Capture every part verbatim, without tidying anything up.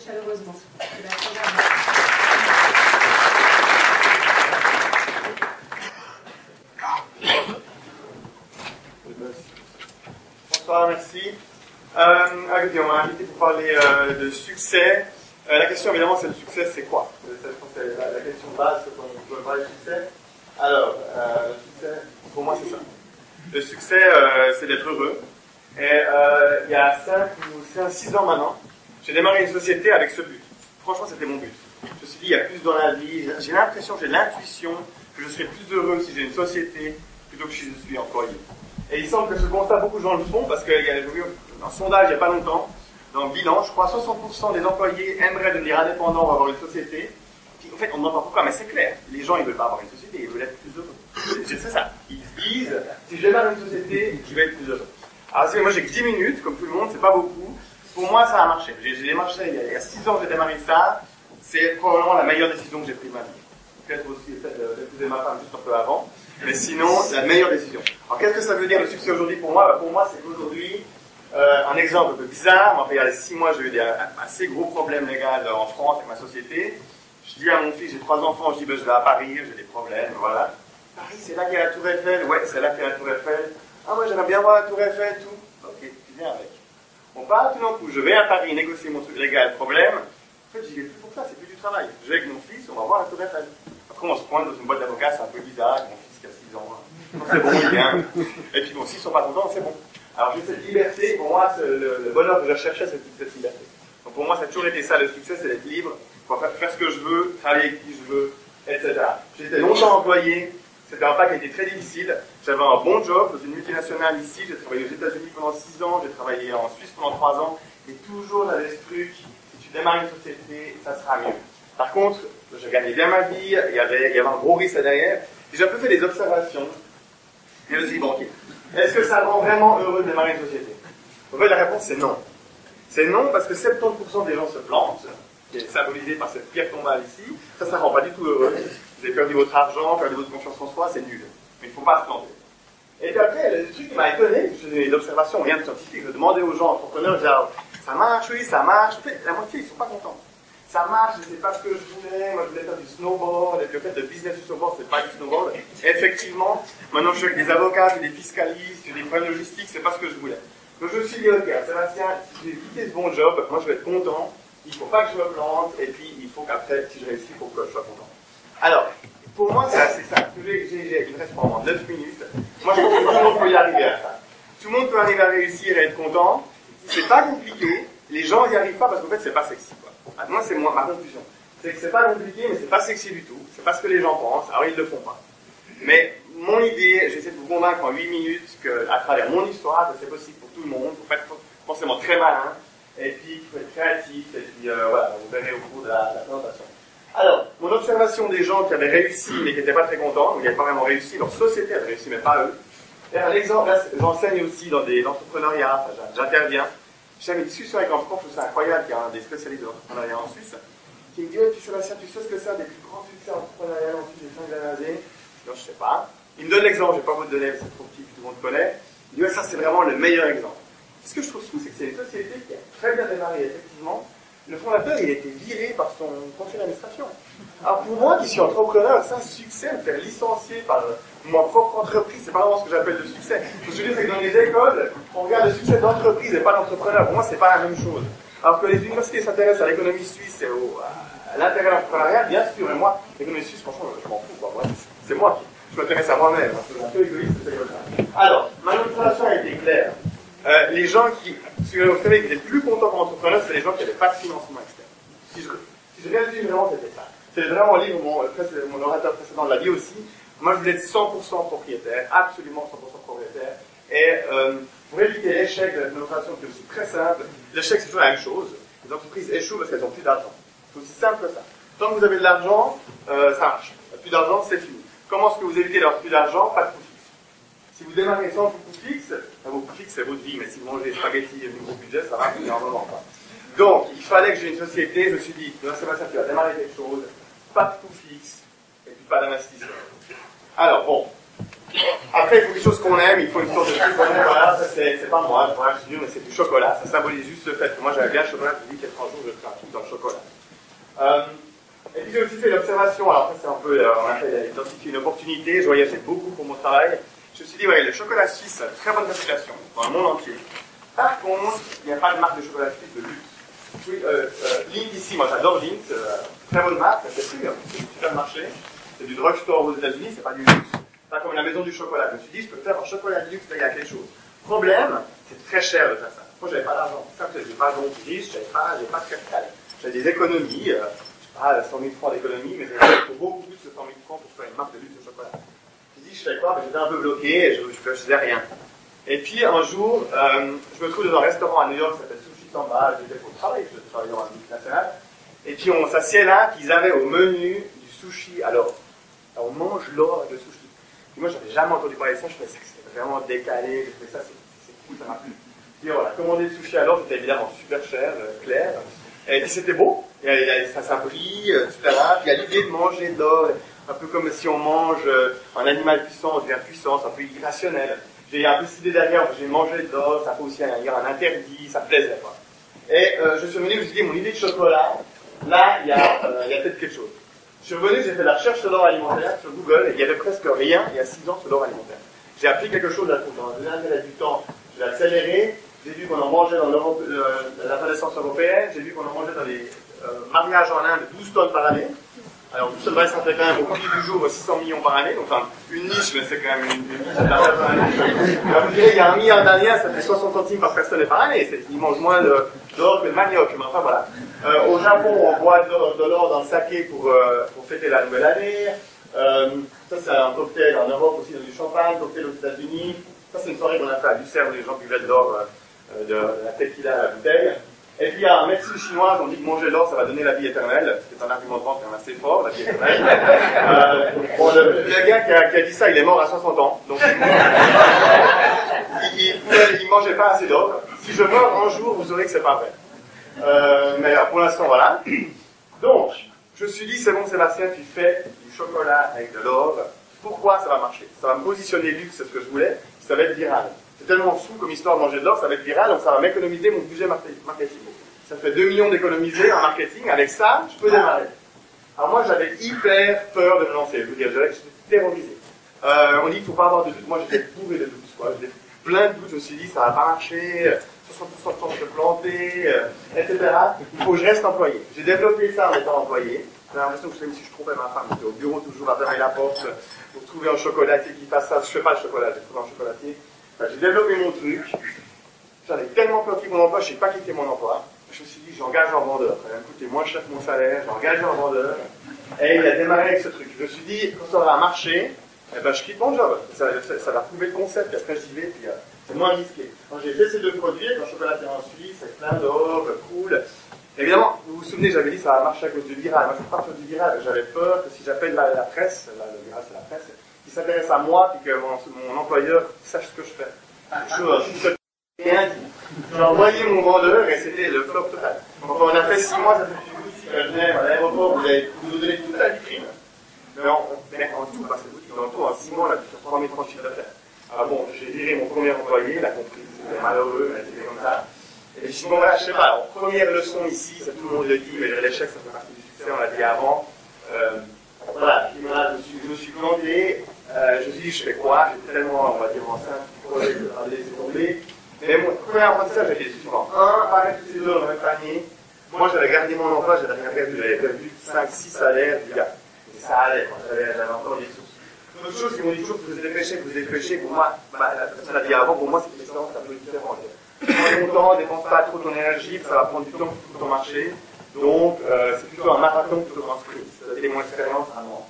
Chaleureusement. Bonsoir, merci. Euh, écoutez, on m'a invité pour parler euh, de succès. Euh, la question, évidemment, c'est le succès, c'est quoi? C'est la, la question de base quand on veut parler de succès. Alors, euh, le succès, pour moi, c'est ça. Le succès, euh, c'est d'être heureux. Et euh, il y a cinq ou six ans maintenant, j'ai démarré une société avec ce but. Franchement, c'était mon but. Je me suis dit, il y a plus dans la vie. J'ai l'impression, j'ai l'intuition que je serais plus heureux si j'ai une société plutôt que si je suis employé. Et il semble que ce constat, beaucoup de gens le font parce qu'il y a eu un sondage il n'y a pas longtemps, dans le bilan, je crois soixante pour cent des employés aimeraient devenir indépendants ou avoir une société. Puis, en fait, on ne demande pas pourquoi, mais c'est clair. Les gens, ils ne veulent pas avoir une société, ils veulent être plus heureux. C'est ça. Ils disent, si je démarre une société, je vais être plus heureux. Alors, moi, j'ai que dix minutes, comme tout le monde, c'est pas beaucoup. Pour moi, ça a marché. J'ai démarché, il y a six ans, j'ai démarré ça. C'est probablement la meilleure décision que j'ai prise de ma vie. Peut-être aussi le fait d'épouser ma femme juste un peu avant. Mais sinon, c'est la meilleure décision. Alors, qu'est-ce que ça veut dire le succès aujourd'hui pour moi? Pour moi, c'est qu'aujourd'hui, euh, un exemple un peu bizarre, enfin, il y a six mois, j'ai eu des assez gros problèmes légaux en France avec ma société. Je dis à mon fils, j'ai trois enfants, je dis, ben, je vais à Paris, j'ai des problèmes, voilà. Paris, c'est là qu'il y a la Tour Eiffel. Ouais, c'est là qu'il y a la Tour Eiffel. Ah, moi, j'aimerais bien voir la Tour Eiffel, tout. Ok, tu viens avec. On part, tout d'un coup, je vais à Paris négocier mon truc légal, problème. En fait, j'y vais plus pour ça, c'est plus du travail. Je vais avec mon fils, on va voir la Tour Eiffel. Après, on se pointe dans une boîte d'avocats, c'est un peu bizarre, mon fils qui a six ans. Donc, c'est bon, il vient. Et puis, bon, s'ils sont pas contents, c'est bon. Alors, j'ai cette liberté, pour moi, le, le bonheur que je cherchais, c'est cette liberté. Donc, pour moi, ça a toujours été ça, le succès, c'est d'être libre, pouvoir faire, faire ce que je veux, travailler avec qui je veux, et cetera. J'étais longtemps employé. C'était un pas qui a été très difficile. J'avais un bon job dans une multinationale ici. J'ai travaillé aux États-Unis pendant six ans. J'ai travaillé en Suisse pendant trois ans. Et toujours j'avais ce truc, si tu démarres une société, ça sera mieux. Par contre, je gagnais bien ma vie. Il y avait, il y avait un gros risque derrière. Et j'ai un peu fait des observations. Et je me suis dit, bon, ok. Est-ce que ça rend vraiment heureux de démarrer une société? En fait, la réponse, c'est non. C'est non parce que soixante-dix pour cent des gens se plantent, qui est symbolisé par cette pierre tombale ici. Ça, ça ne rend pas du tout heureux. Vous avez perdu votre argent, perdu votre confiance en soi, c'est nul. Mais il ne faut pas se planter. Et puis après, le truc qui m'a étonné, je faisais des observations, rien de scientifique, je demandais aux gens, entrepreneurs, je disais, ah, ça marche, oui, ça marche. En fait, la moitié, ils ne sont pas contents. Ça marche, je ne sais pas ce que je voulais, moi je voulais faire du snowboard, et puis en fait, le business du snowboard, c'est pas du snowboard. Et effectivement, maintenant je suis avec des avocats, j'ai des fiscalistes, j'ai des problèmes logistiques, c'est pas ce que je voulais. Donc je me suis dit, ok, Sébastien, je vais quitter ce bon job, moi je vais être content, il ne faut pas que je me plante, et puis il faut qu'après, si je réussis, il faut que je sois content. Alors, pour moi, c'est assez simple. Il me reste probablement neuf minutes. Moi, je pense que tout le monde peut y arriver à ça. Tout le monde peut arriver à réussir et être content. C'est pas compliqué. Les gens n'y arrivent pas parce qu'en fait, c'est pas sexy, quoi. Moi, c'est ma conclusion. C'est que c'est pas compliqué, mais c'est pas sexy du tout. C'est pas ce que les gens pensent. Alors, ils le font pas. Mais mon idée, j'essaie de vous convaincre en huit minutes qu'à travers mon histoire, que c'est possible pour tout le monde. Il faut pas être forcément très malin. Et puis, il faut être créatif. Et puis, euh, voilà, vous verrez au cours de la, de la présentation. Alors, mon observation des gens qui avaient réussi mais qui n'étaient pas très contents, ils n'avaient pas vraiment réussi, leur société avait réussi mais pas eux. Et à l'exemple, là, j'enseigne aussi dans des entrepreneuriats, enfin, j'interviens. J'avais une discussion avec un prof, c'est incroyable, qui est un des spécialistes de l'entrepreneuriat en Suisse, qui me dit, ouais, tu Sébastien, tu sais ce que c'est un des plus grands succès entrepreneuriaux en Suisse des cinq dernières années? Non, je ne sais pas. Il me donne l'exemple, je ne vais pas vous le donner, c'est trop petit, tout le monde connaît. Il dit, ouais, ça c'est vraiment le meilleur exemple. Ce que je trouve fou, c'est que c'est une société qui a très bien démarré, effectivement. Le fondateur, il a été viré par son conseil d'administration. Alors pour moi, qui suis entrepreneur, c'est un succès de me faire licencier par ma propre entreprise. C'est pas vraiment ce que j'appelle le succès. Ce que je veux dire, c'est que dans les écoles, on regarde le succès d'entreprise et pas d'entrepreneur. Pour moi, c'est pas la même chose. Alors que les universités s'intéressent à l'économie suisse et au, à l'intérêt entrepreneurial, bien sûr. Mais moi, l'économie suisse, franchement, je m'en fous. Quoi. Moi, c'est moi qui je m'intéresse à moi-même. Hein. C'est un peu égoïste, c'est comme ça. Alors, ma observation a été claire. Euh, les gens qui, si vous savez, qui étaient plus contents comme entrepreneurs, c'est les gens qui n'avaient pas de financement externe. Si je, si je résume vraiment, c'était ça. C'est vraiment le livre, mon, mon orateur précédent l'a dit aussi. Moi, je voulais être cent pour cent propriétaire, absolument cent pour cent propriétaire. Et euh, pour éviter l'échec de la démonstration, qui est aussi très simple, l'échec, c'est toujours la même chose. Les entreprises échouent parce qu'elles n'ont plus d'argent. C'est aussi simple que ça. Tant que vous avez de l'argent, euh, ça marche. Plus d'argent, c'est fini. Comment est-ce que vous évitez d'avoir plus d'argent? Pas de coût fixe. Si vous démarrez sans coût fixe, vos coûts fixes, c'est votre vie, mais si vous mangez des spaghettis et un gros budget, ça va énormément pas. Donc, il fallait que j'ai une société, je me suis dit, Sébastien, tu vas démarrer quelque chose, pas de coût fixe, et puis pas d'investisseur. Alors, bon, Après, il faut quelque chose qu'on aime, il faut une sorte de truc qu'on aime. Voilà, ça c'est pas moi, je pourrais dire, mais c'est du chocolat. Ça symbolise juste le fait que moi j'avais bien le chocolat, je me dis qu'un jour je ferai un truc dans le chocolat. Euh, et puis j'ai aussi fait l'observation, alors après c'est un peu, euh, on a fait identifier une opportunité, je voyageais beaucoup pour mon travail. Je me suis dit, ouais, le chocolat suisse a une très bonne réputation dans le monde entier. Par contre, il n'y a pas de marque de chocolat suisse de luxe. Oui, euh, euh, Lindt ici, moi j'adore Lindt, euh, très bonne marque, c'est sûr, c'est du supermarché, c'est du drugstore aux États-Unis, c'est pas du luxe. Pas comme la maison du chocolat. Je me suis dit, je peux faire un chocolat de luxe, il y a quelque chose. Problème, c'est très cher de faire ça. Moi, j'avais pas d'argent. Ça, j'ai pas donc riche, j'avais pas, j'ai pas de capital. J'avais des économies, euh, je sais pas, cent mille francs d'économies, mais j'avais beaucoup plus que cent mille francs pour faire une marque de luxe de chocolat. Je me suis dit, je fais quoi? J'étais un peu bloqué, je, je, je faisais rien. Et puis, un jour, euh, je me trouve dans un restaurant à New York qui s'appelle Sushi Samba. J'étais pour le travail, je travaillais dans un multinational. Et puis, on s'assied là, qu'ils avaient au menu du sushi à l'or. On mange l'or avec le sushi. Et moi, j'avais jamais entendu parler de ça, je trouvais ça que c'était vraiment décalé, je trouvais ça, c'est cool, ça m'a plu. Puis voilà, commander le sushi à l'or, c'était évidemment super cher, euh, clair, et puis c'était beau, et, ça s'apprit, et cetera. Puis il y a l'idée de manger de l'or, un peu comme si on mange euh, un animal puissant, on devient puissant, c'est un peu irrationnel. J'ai un peu cette idée derrière, j'ai mangé de l'or, ça peut aussi y avoir un interdit, ça me plaisait, quoi. Et euh, je suis revenu, je me suis dit, mon idée de chocolat, là, il y a, euh, y a peut-être quelque chose. Je suis revenu, j'ai fait de la recherche sur l'or alimentaire sur Google, et il y avait presque rien il y a six ans sur l'or alimentaire. J'ai appris quelque chose là, dans la deuxième année du temps, j'ai accéléré, j'ai vu qu'on en mangeait dans euh, la renaissance européenne, j'ai vu qu'on en mangeait dans les euh, mariages en Inde douze tonnes par année. Alors tout ça, ça fait quand même au prix du jour six cents millions par année, donc enfin une niche, mais c'est quand même une, une niche de par année. Alors vous direz, il y a un milliard d'Indiens, ça fait soixante centimes par personne et par année, ils mangent moins d'or que de manioc, mais enfin voilà. Euh, au Japon, on boit de l'or dans le saké pour, euh, pour fêter la nouvelle année. Euh, ça, c'est un cocktail en Europe aussi, dans du champagne, cocktail aux États-Unis. Ça, c'est une soirée qu'on a fait à Lucerne, où les gens buvaient de l'or, euh, de, de la tequila à la bouteille. Et puis, il y a un médecine chinoise, on dit que manger de l'or, ça va donner la vie éternelle. C'est un argument de vente quand même assez fort, la vie éternelle. euh, bon, le, le gars qui a, qui a dit ça, il est mort à soixante ans. Donc, il, il, il, il mangeait pas assez d'or. Si je meurs un jour, vous saurez que c'est pas vrai. Euh, mais alors, pour l'instant, voilà. Donc, je me suis dit, c'est bon, Sébastien, tu fais du chocolat avec de l'or. Pourquoi ça va marcher? Ça va me positionner luxe, c'est ce que je voulais, ça va être viral. C'est tellement fou comme histoire de manger de l'or, ça va être viral, donc ça va m'économiser mon budget marketing. Ça fait deux millions d'économisés en marketing, avec ça, je peux démarrer. Alors moi, j'avais hyper peur de me lancer, je vous dire, j'étais terrorisé. Euh, on dit qu'il ne faut pas avoir de doute, moi j'étais bourré de doutes, quoi. J'étais plein de doutes, je me suis dit, ça va pas marcher, soixante pour cent de chance de planter, euh, et cetera. Il faut que je reste employé. J'ai développé ça en étant employé. J'ai l'impression que je fais comme si je trompais ma femme. J'étais au bureau toujours à fermer la porte pour trouver un chocolatier qui fasse ça. Je ne fais pas le chocolat, j'ai trouvé un chocolatier. Enfin, j'ai développé mon truc. J'avais tellement peur de mon emploi, je n'ai pas quitté mon emploi. Je me suis dit, j'engage un vendeur. Ça va me coûter moins cher que mon salaire, j'engage un vendeur. Et il a démarré avec ce truc. Je me suis dit, quand ça aura marché, eh ben, je quitte mon job. Ça, ça, ça va prouver le concept, puis après j'y vais, puis euh, c'est moins risqué. Quand j'ai fait ces deux produits, quand chocolatier en Suisse, c'est plein d'or, cool. Évidemment, vous vous souvenez, j'avais dit ça va marcher à cause du viral. Moi, je ne suis pas sur du viral. J'avais peur que si j'appelle la, la presse, la, le viral c'est la presse, qui s'intéresse à moi, puis que mon, mon employeur sache ce que je fais. Je ne rien dit. J'ai envoyé mon vendeur et c'était le flop total. Donc on a fait six mois, ça fait du boutique. Je venais à l'aéroport, vous allez vous donner toute la vitrine. Mais en, mais en tout, pas cette boutique, en tout, en six mois, on a pu faire trois mille francs de chiffre d'affaires. Alors bon, j'ai viré mon premier employé, il a compris, c'était malheureux, mais c'était comme ça. Et je dis, bon voilà, je sais pas, alors, première leçon ici, ça, tout le monde le dit, mais l'échec, ça fait partie du succès, on l'a dit avant. Euh, voilà, puis voilà, je me suis, je me suis planté, euh, je me suis dit, je fais quoi? J'étais tellement, on va dire, enceinte, projet de faire laisser tomber. Mais mon premier apprentissage a été le suivant. Un, pareil, tous ces deux dans le même panier. Moi, j'avais gardé mon emploi, j'avais rien perdu, j'avais perdu cinq six salaires du gars. Et ça allait, j'avais encore des sources. Une autre chose, ils m'ont dit toujours que vous dépêchez, que vous dépêchez. Pour moi, bah, la personne a dit avant, pour moi, c'est une expérience un peu différente. Prends ton temps, dépense pas trop ton énergie, ça va prendre du temps pour ton marché. Donc, euh, c'est plutôt un marathon plutôt qu'un sprint. C'était mon expérience à moi.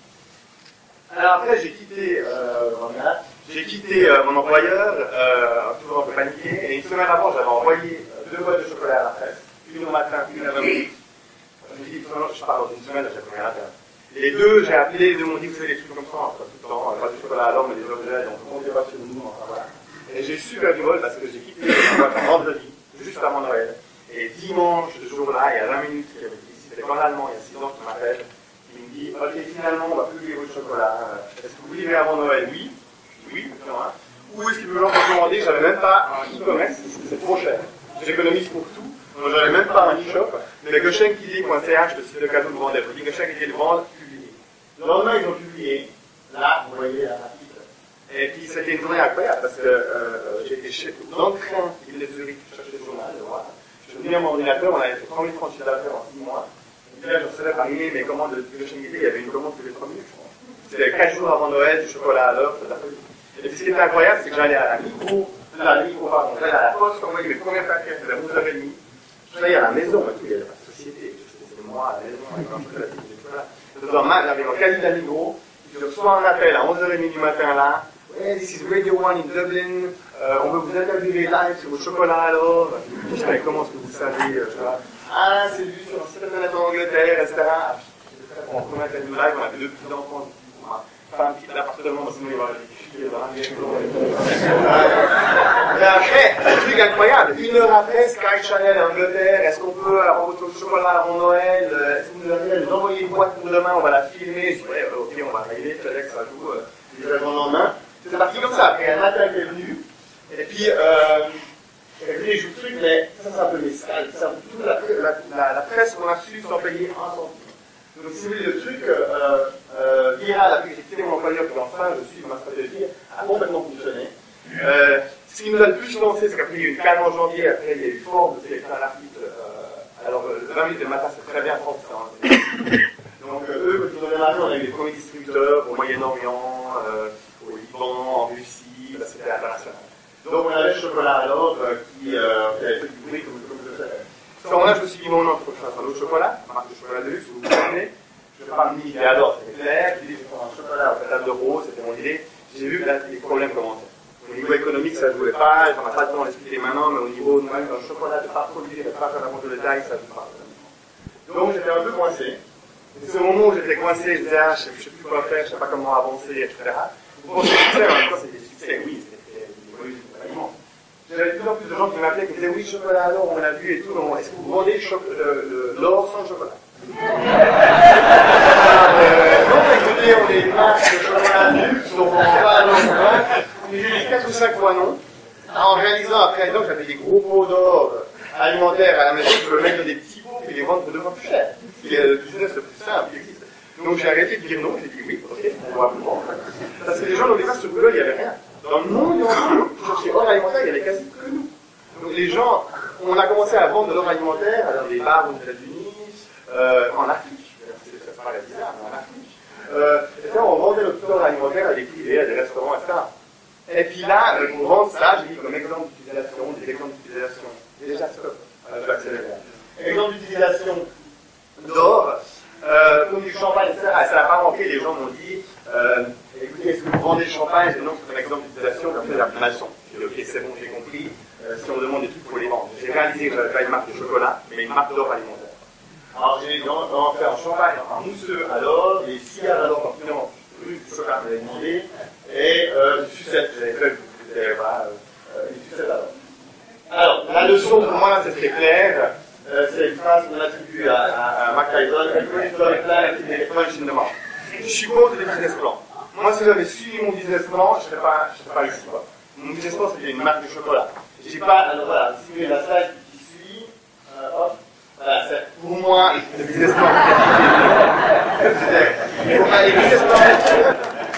Alors après, j'ai quitté, euh, j'ai quitté euh, mon employeur, euh, toujours un peu paniqué, et une semaine avant, j'avais envoyé deux boîtes de chocolat à la presse, une au matin, une à vingt minutes. Je me dis, je pars dans une semaine, j'ai rien à faire. Les deux, j'ai appelé, les deux m'ont dit, vous savez, des trucs comme ça, pas tout le temps, pas du chocolat à l'or, mais des objets, donc on ne pas chez nous, enfin voilà. Et j'ai super du vol parce que j'ai quitté la boîte vendredi, juste avant Noël. Et dimanche, ce jour-là, il y a vingt minutes, c'était en allemand, il y a six ans qui m'appelle. Il me dit, ok, finalement, on va publier votre chocolat. Est-ce que vous livrez avant Noël? Oui. Oui. loin. Ou est-ce qu'il peut me recommander, j'avais même pas un e-commerce, c'est trop cher. J'économise pour tout, donc j'avais même pas un e-shop, mais goshenkidé point c h, le site de cadeau de vendeur, je dis Goshenkidé de vendre, publié. Le lendemain, ils ont publié, là, vous voyez la rapide. Et puis c'était une journée incroyable parce que euh, j'étais chez, dans le train qui venait de Zurich chercher le journal, voilà. Je venais à mon ordinateur, on avait fait trente mille francs de chiffre d'affaires en six mois. Et puis là, je recevais par email mes commandes de Goshenkidé, il y avait une commande tous les trois minutes, je crois. C'était quatre jours avant Noël, du chocolat à l'heure, de la folie. Et puis ce qui était incroyable, c'est que j'allais à la micro, la micro, pardon, j'allais à la poste, envoyer mes premières paquets, c'était à onze heures trente. J'allais à la maison, et tout, il n'y avait pas de société, c'était moi à la maison, avec un chocolat, et tout là. J'avais mon caddie d'Amigo, je reçois un appel à onze heures trente du matin là. Hey, this is Radio One in Dublin. Euh, on veut vous interviewer live sur vos chocolats alors. Je savais comment est-ce que vous savez. Euh, ah, c'est vu sur un site internet en Angleterre, et cetera. On prend un interview live, on avait deux petits enfants. Enfin, un petit appartement, sinon il va aller chier dans la Mais après, un truc incroyable. Une heure après, Sky Channel Angleterre, est-ce qu'on peut avoir votre chocolat avant Noël? Est-ce que vous allez nous envoyer une boîte pour demain? On va la filmer. Je dis, ouais, ok, on va arriver, FedEx, ça joue. Je vais le lendemain. C'est parti comme ça. Après, un matin qui est venu. Et puis, euh, et puis les jours de trucs, mais ça, c'est un peu mes sales. C'est un peu toute la, la, la, la presse qu'on a reçue sans payer un centime. Donc, si vous voulez, le truc euh, euh, viral, après que j'ai quitté mon employeur, puis enfin, je suis dans ma stratégie, a complètement fonctionné. Euh, ce qui nous a le plus lancé, c'est qu'après, il y a eu une calme en janvier, après, il y a eu Forbes, c'est un article. Euh, alors, le vingt minutes le matin, c'est très bien Forbes. Donc, euh, eux, quand ils ont démarré, on a eu les premiers distributeurs au Moyen-Orient, euh, au Liban, en Russie, bah, c'était international. Donc, on avait le chocolat alors euh, qui, euh, qui avait fait du bruit comme, comme je le savais. À ce moment-là, je me suis dit, bon, non, il faut que je fasse un autre chocolat, marque de chocolat de luxe, vous vous souvenez. Je vais pas me dire, alors, c'était clair, je dis, je vais prendre un chocolat au pétale de rose, c'était mon idée. J'ai vu que là, les problèmes commençaient. Au niveau économique, ça ne jouait pas, je n'ai pas le temps d'expliquer maintenant, mais au niveau même d'un chocolat de pas produire, de pas faire la montre de taille, ça ne joue pas. Donc, j'étais un peu coincé. Et c'est au moment où j'étais coincé, je disais, ah, je ne sais plus quoi faire, je ne sais pas comment avancer, et cetera. Bon, c'est succès, en même temps, c'était des succès, oui, c'était des immenses. J'avais de plus en plus de gens qui m'appelaient, qui disaient, oui, chocolat à l'or, on l'a vu et tout, mais est-ce que vous vendez l'or sans chocolat? euh, Non, écoutez, on est une marque de chocolat luxe, donc on ne vend pas à l'or. J'ai dit quatre ou cinq fois non, en réalisant après, donc j'avais des gros pots d'or alimentaires à la maison, je peux mettre dans des petits pots et les vendre pour deux fois plus cher. C'est le business le plus simple qui existe. Donc j'ai arrêté de dire non, j'ai dit oui, ok, on va plus vendre. Parce que les gens, au départ, sur Google, il n'y avait rien. Dans le monde entier, chez Or Alimentaire, il n'y avait quasi que nous. Donc les gens, on a commencé à vendre de l'or alimentaire dans des bars aux États-Unis, euh, en Afrique, ça paraît bizarre, mais en Afrique. Euh, et ça, on vendait notre or alimentaire à des privés, à des restaurants, et cetera. Et puis là, pour vendre ça, j'ai mis comme exemple d'utilisation, des exemples d'utilisation. Déjà, stop, euh, je vais accélérer. Exemple d'utilisation d'or. Euh, comme du champagne, et cetera. Ça n'a pas manqué, les gens m'ont dit, euh, écoutez, est-ce que vous vendez le champagne? Et non, c'est un exemple d'utilisation, comme ça, la maçon. J'ai dit, ok, c'est bon, j'ai compris. Euh, si on demande des trucs, il faut les vendre. J'ai réalisé que je n'avais pas une marque de chocolat, mais une marque d'or alimentaire. Alors, j'ai en fait un champagne, un mousseux à l'or, des cigares à l'or, particulièrement plus du chocolat, j'avais demandé, et euh, du sucette, j'avais fait, euh, voilà, euh, des sucettes à l'or. Alors, la leçon pour moi, c'est très clair. Euh, c'est une phrase qu'on attribue à, à, à Mac Tyson, je suis contre les business plans. Moi, si j'avais suivi mon business plan, je ne serais pas, je serais pas ici. Quoi. Mon business plan, c'était une marque de chocolat. J'ai pas, alors voilà, si vous voulez la slide qui suit, euh, hop, voilà, c'est pour moi le business plan. Pour moi, les business plans.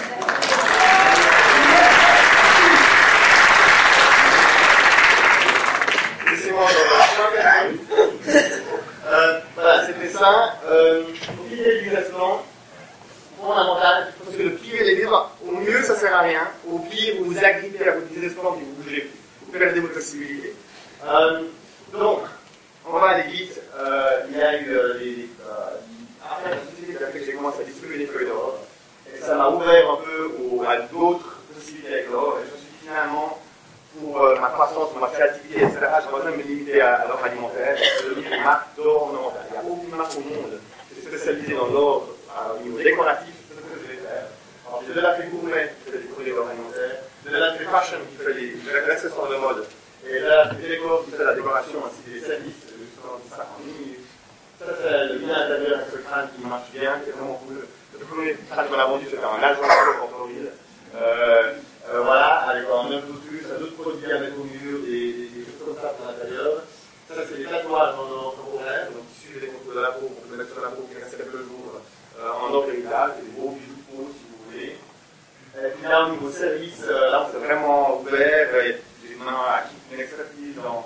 Laissez-moi dans le euh, voilà, c'était ça. Euh, pour piller le business plan, fondamental, parce que le pire et les livres, au mieux ça sert à rien, au pire vous vous agrippez à votre business plan et vous bougez, vous perdez votre possibilité. Euh, donc, on va aller vite. Euh, il y a eu euh, les. Euh, après la société qui a fait que j'ai commencé à distribuer des feuilles d'or, et ça m'a ouvert un peu au, à d'autres possibilités avec l'or, et je me suis dit finalement, pour euh, ma croissance, pour ma créativité, et cetera, j'ai besoin de me limiter à, à l'or alimentaire, et de devenir une marque d'or ornemental. Il n'y a aucune marque au monde qui est spécialisée dans l'or au niveau décoratif. C'est ce que je vais faire. Alors, j'ai de la fait gourmet qui fait des produits d'or alimentaire, de la fait fashion qui fait des accessoires de mode, et de la fait décor qui fait la décoration ainsi que des services, justement, ça en une minute. Ça, c'est le bien intérieur avec ce crâne qui marche bien, qui est vraiment cool. Le premier crâne qu'on a vendu, c'était un agent en Floride. Euh, euh, voilà, au niveau service, euh, là on s'est vraiment ouvert, euh, j'ai maintenant acquis une expertise dans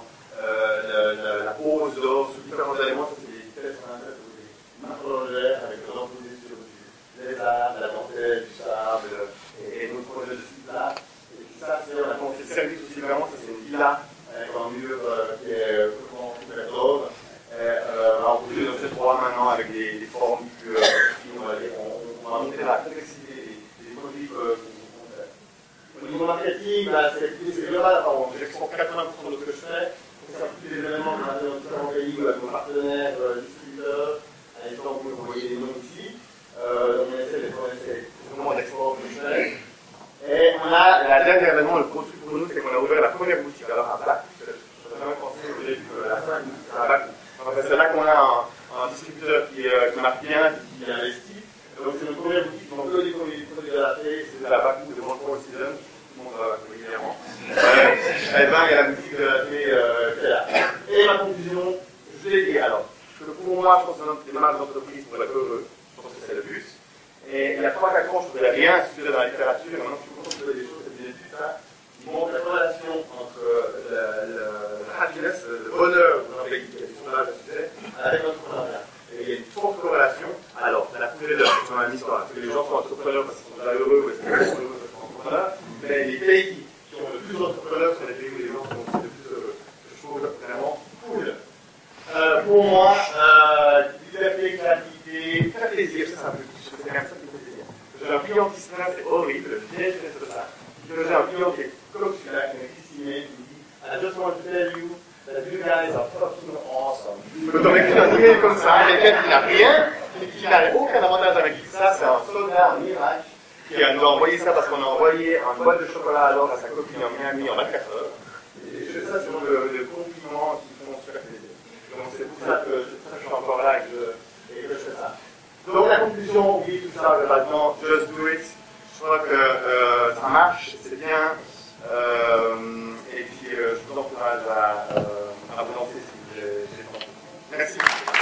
euh, le, le, la pose d'eau sur différents éléments, ça c'est des tests qu'on a fait sur des macro-logères avec de l'emposé sur du lézard, de la dentelle, du sable et, et d'autres projets de ce type-là. Et puis ça, c'est, on a commencé le service aussi vraiment, ça c'est une villa avec un mur euh, qui est complètement couvert d'or. Euh, on peut jouer dans cette droit maintenant avec des, des formes plus euh, fines, on va dire, on, on va monter la complexité des, des produits qu'on fait. Au niveau marketing, bah, c'est global, enfin, j'exporte quatre-vingts pour cent de ce que je fais, c'est ça tous les éléments qu'on a dans différents pays, avec nos partenaires, euh, distributeurs, à l'exemple, vous voyez les noms ici, euh, donc on essaie de faire vraiment l'export que je fais. Et on a, la dernière événement, le gros truc pour nous, c'est qu'on a ouvert la première boutique, alors à Bac, je n'ai jamais pensé au début que la fin boutique à Bac. C'est là qu'on a un, un distributeur qui, euh, qui marche bien, qui, qui investit. Donc c'est notre première boutique, on peut des produits de la paix, c'est de la Bac ou de One Four Seasons, tout le monde va régulièrement. Euh, et ben il y a la boutique de la paix euh, qui est là. Et ma conclusion, je l'ai dit alors, que pour moi, je pense que c'est une démarche d'entreprise pour être heureux, je pense que c'est le but. Et il y a trois quatre ans, je ne trouvais rien sur dans la littérature, et maintenant je suis content de trouver des choses, c'est des études, ça. Ils montrent la relation entre le, le, le happiness, le bonheur dans un pays qui a des sondages à succès, avec l'entrepreneuriat. Et il y a une forte corrélation. Alors, on a trouvé les deux dans la histoire. Est-ce que les gens sont entrepreneurs parce qu'ils sont déjà heureux ou est-ce qu'ils sont heureux parce qu'ils sont entrepreneurs? Mais les pays qui ont le plus d'entrepreneurs sont les pays où les gens sont le plus heureux. Je trouve vraiment cool. Euh, pour moi, euh, liberté, créativité, faire plaisir, ça c'est un peu c'est quand même ça qui me fait plaisir. J'ai un client qui se plaint, c'est horrible, je déteste ça. J'ai un client qui est comme celui-là, qui m'a estimé, qui me dit I just want to tell you that you guys are fucking awesome. Je peux t'en écrire un email comme ça, quelqu'un qui n'a rien, qui n'a aucun avantage avec ça, c'est un soldat en Irak qui nous a envoyé ça parce qu'on a envoyé un boîte de chocolat alors à sa copine en Miami en vingt-quatre heures. Et je fais ça sur le, le compliment qui font super plaisir. Donc c'est pour ça que, c'est pour ça que je suis encore là et que je, et que je fais ça. Donc la conclusion, oui, tout ça, maintenant, just do it. Je crois que euh, ça marche, c'est bien. Euh, et puis, euh, je vous encourage à, euh, à vous lancer si vous avez le temps. Merci.